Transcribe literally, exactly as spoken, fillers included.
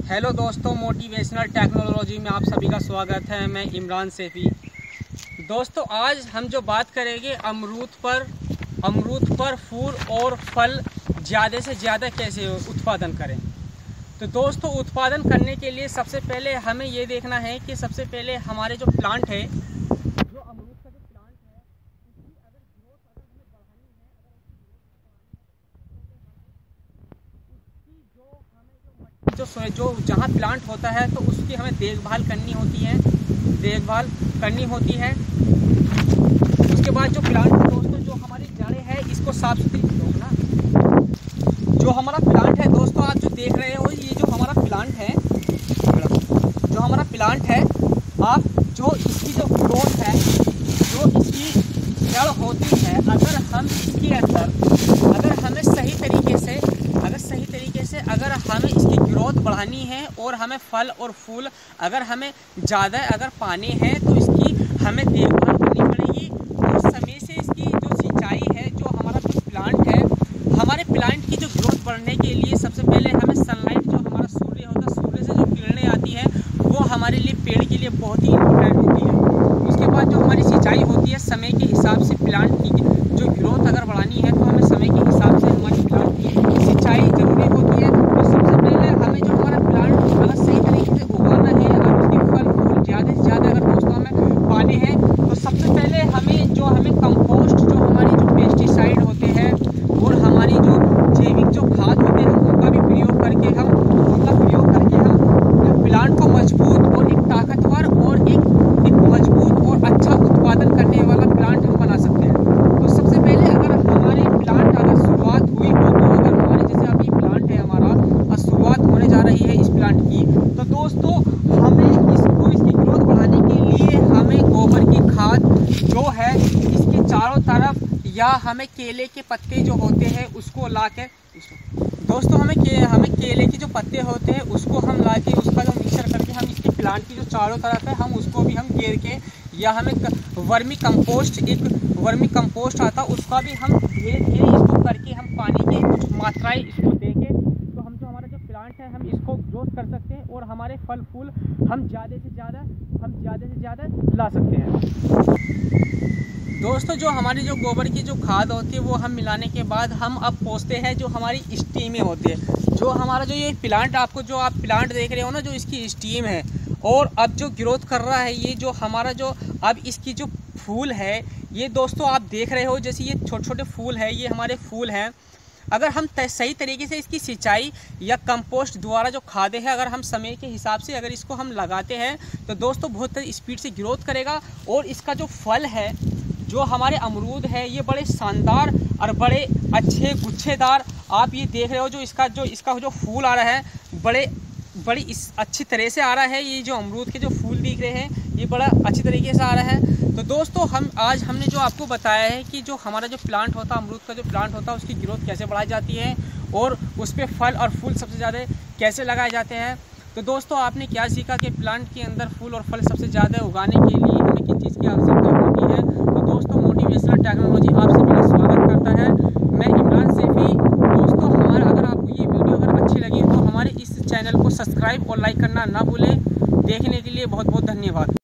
Hello दोस्तों, motivational technology में आप सभी का स्वागत है। मैं इमरान सैफी। दोस्तों, आज हम जो बात करेंगे अमरूद पर अमरूद पर फूल और फल ज़्यादा से ज़्यादा कैसे उत्पादन करें। तो दोस्तों, उत्पादन करने के लिए सबसे पहले हमें ये देखना है कि सबसे पहले हमारे जो प्लांट है, जो अमरूद का जो प्लांट है, उसकी अगर ग्रोथ अगर हमें बढ़ानी है, अगर उसकी हमें जो जो जो जहाँ प्लांट होता है तो उसकी हमें देखभाल करनी होती है देखभाल करनी होती है उसके बाद जो प्लांट है दोस्तों, जो हमारी जड़ें हैं, इसको साफ सुथरी रखना। जो हमारा प्लांट है दोस्तों, आप जो देख रहे हो, ये जो हमारा प्लांट है जो हमारा प्लांट है आप जो इसकी जो ग्रोथ है, जो इसकी जड़ होती है, अगर हम इसके अंदर अगर हमें सही तरीके से अगर सही तरीके से अगर हमें इसकी ग्रोथ बढ़ानी है और हमें फल और फूल अगर हमें ज़्यादा अगर पाने हैं तो इसकी हमें देखभाल करनी पड़ेगी। और समय से इसकी जो सिंचाई है, जो हमारा जो प्लांट है, हमारे प्लांट की जो ग्रोथ बढ़ने के लिए सबसे पहले हमें सनलाइट, जो हमारा सूर्य होता है, सूर्य से जो किरणें आती है, वो हमारे लिए पेड़ के लिए बहुत ही इम्पोर्टेंट होती है। उसके बाद जो हमारी सिंचाई होती है, समय के हिसाब से प्लांट की जो ग्रोथ अगर बढ़ानी है तो हमें समय के हिसाब से हमारी प्लांट की सिंचाई जरूरी होती है। तो सबसे पहले हमें जो हमारा प्लांट अगर सही तरीके से उगाना है, अगर उसके फल फूल ज़्यादा से ज़्यादा अगर दोस्तों हमें पाने हैं, तो सबसे पहले हमें जो हमें कंपोस्ट, जो हमारी जो पेस्टिसाइड होते हैं और हमारी जो जैविक जो खाद होते हैं, उनका भी प्रयोग करके हम उनका प्रयोग करके हम प्लांट को मजबूत और एक ताकतवर और एक, एक मजबूत और अच्छा उत्पादन करने वाला प्लांट हम बना सकते हैं। तो सबसे पहले अगर हमारे प्लांट अगर शुरुआत हुई हो, तो अगर हमारे जैसे अभी प्लांट है हमारा और शुरुआत होने जा रही है इस प्लांट की, तो दोस्तों हमें इसको इसकी ग्रोथ बढ़ाने के लिए हमें गोबर की खाद जो है इसके चारों तरफ, या हमें केले के पत्ते जो होते हैं उसको ला के दोस्तों हमें के हमें केले के जो पत्ते होते हैं उसको हम ला के उसका जो मिक्सर करके हम इसके प्लांट की जो चारों तरफ है हम उसको भी हम घेर के, या हमें वर्मी कंपोस्ट एक वर्मी कंपोस्ट आता उसका भी हम धीरे धीरे इसको करके हम पानी की कुछ मात्राएं इसको दे के, तो हम जो हमारा जो प्लांट है हम इसको ग्रोथ कर सकते हैं और हमारे फल फूल हम ज़्यादा से ज़्यादा हम ज़्यादा से ज़्यादा ला सकते हैं। दोस्तों, जो हमारी जो गोबर की जो खाद होती है वो हम मिलाने के बाद हम अब पोंछते हैं जो हमारी स्टीमें होती है। जो हमारा जो ये प्लांट, आपको जो आप प्लांट देख रहे हो ना, जो इसकी स्टीम है और अब जो ग्रोथ कर रहा है, ये जो हमारा जो अब इसकी जो फूल है, ये दोस्तों आप देख रहे हो, जैसे ये छोटे छोटे फूल है, ये हमारे फूल हैं। अगर हम सही तरीके से इसकी सिंचाई या कंपोस्ट द्वारा जो खादें हैं, अगर हम समय के हिसाब से अगर इसको हम लगाते हैं, तो दोस्तों बहुत स्पीड से ग्रोथ करेगा। और इसका जो फल है, जो हमारे अमरूद है, ये बड़े शानदार और बड़े अच्छे गुच्छेदार, आप ये देख रहे हो, जो इसका जो इसका जो फूल आ रहा है, बड़े बड़ी इस अच्छी तरह से आ रहा है। ये जो अमरूद के जो फूल दिख रहे हैं, ये बड़ा अच्छी तरीके से आ रहा है। तो दोस्तों, हम आज हमने जो आपको बताया है कि जो हमारा जो प्लांट होता है, अमरूद का जो प्लांट होता है, उसकी ग्रोथ कैसे बढ़ाई जाती है और उस पर फल और फूल सबसे ज़्यादा कैसे लगाए जाते हैं। तो दोस्तों, आपने क्या सीखा कि प्लांट के अंदर फूल और फल सबसे ज़्यादा उगाने के लिए हमें किन चीज़ की आवश्यकता होती है। तो दोस्तों, मोटिवेशनल टेक्नोलॉजी आप सभी का स्वागत करता है। मैं इमरान सैफी। दोस्तों, हमारा अगर आपको ये वीडियो अगर अच्छी लगी तो हमारे इस चैनल को सब्सक्राइब और लाइक करना ना भूलें। देखने के लिए बहुत बहुत धन्यवाद।